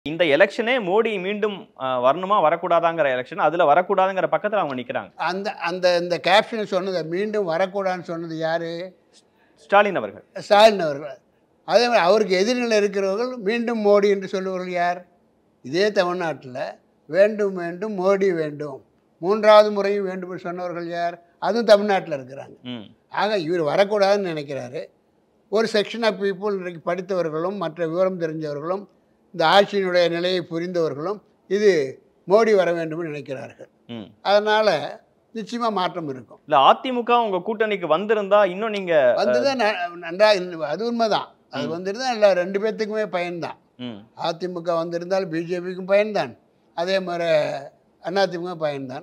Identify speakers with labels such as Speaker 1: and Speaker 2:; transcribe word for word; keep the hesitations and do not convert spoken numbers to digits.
Speaker 1: இந்த எலெக்ஷனே மோடி மீண்டும் அ வரணுமா வரக்கூடாதாங்கிற எலெக்ஷன். அதுல வரக்கூடாதுங்கிற பக்கத்துல அவங்க நிக்கிறாங்க.
Speaker 2: அந்த அந்த இந்த கேப்ஷன் சொன்னது மீண்டும் வரக்கூடாதுன்னு சொன்னது யாரு?
Speaker 1: ஸ்டாலின் அவர்கள்.
Speaker 2: ஸ்டாலின் அவர்கள். அதே மாதிரி அவருக்கு எதிரில் இருக்கிறவர்கள் மீண்டும் மோடி என்று சொல்லுவர்கள் யார்? இதே தமிழ்நாட்டில் வேண்டும் வேண்டும் மோடி வேண்டும் மூன்றாவது முறையும் வேண்டும் என்று சொன்னவர்கள் யார்? அதுவும் தமிழ்நாட்டில் இருக்கிறாங்க. ஆக இவர் வரக்கூடாதுன்னு நினைக்கிறாரு. ஒரு செக்ஷன் ஆஃப் பீப்புள் இன்றைக்கு படித்தவர்களும் மற்ற விவரம் தெரிஞ்சவர்களும் இந்த ஆட்சியினுடைய நிலையை புரிந்தவர்களும் இது மோடி வர வேண்டும் நினைக்கிறார்கள். அதனால் நிச்சயமாக மாற்றம் இருக்கும்.
Speaker 1: இல்லை அதிமுக உங்கள் கூட்டணிக்கு வந்திருந்தா இன்னும் நீங்கள்
Speaker 2: வந்துதான் நன்றாக, அது உண்மைதான். அது வந்திருந்தால் இல்லை ரெண்டு பேர்த்துக்குமே பயன்தான். அதிமுக வந்திருந்தால் பிஜேபிக்கும் பயன்தான், அதே மாதிரி அதிமுக பயன்தான்.